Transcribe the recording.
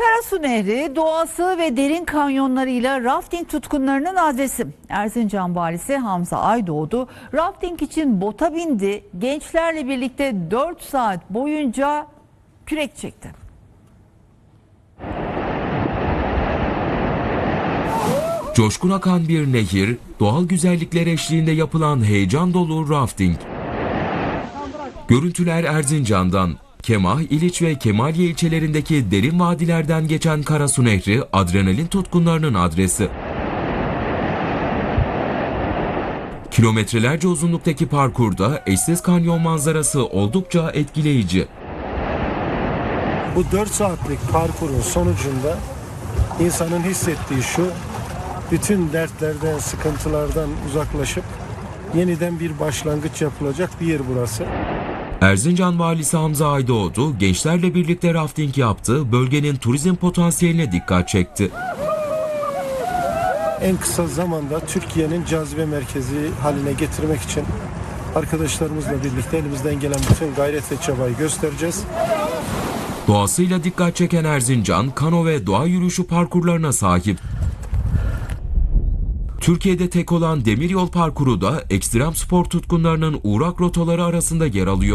Karasu Nehri doğası ve derin kanyonlarıyla rafting tutkunlarının adresi. Erzincan valisi Hamza Aydoğdu rafting için bota bindi. Gençlerle birlikte 4 saat boyunca kürek çekti. Coşkun akan bir nehir, doğal güzellikler eşliğinde yapılan heyecan dolu rafting. Görüntüler Erzincan'dan. Kemah, İliç ve Kemaliye ilçelerindeki derin vadilerden geçen Karasu Nehri adrenalin tutkunlarının adresi. Kilometrelerce uzunluktaki parkurda eşsiz kanyon manzarası oldukça etkileyici. Bu 4 saatlik parkurun sonucunda insanın hissettiği şu: bütün dertlerden, sıkıntılardan uzaklaşıp yeniden bir başlangıç yapılacak bir yer burası. Erzincan valisi Hamza Aydoğdu gençlerle birlikte rafting yaptı, bölgenin turizm potansiyeline dikkat çekti. En kısa zamanda Türkiye'nin cazibe merkezi haline getirmek için arkadaşlarımızla birlikte elimizden gelen bütün gayret ve çabayı göstereceğiz. Doğasıyla dikkat çeken Erzincan, kano ve doğa yürüyüşü parkurlarına sahip. Türkiye'de tek olan demiryol parkuru da ekstrem spor tutkunlarının uğrak rotaları arasında yer alıyor.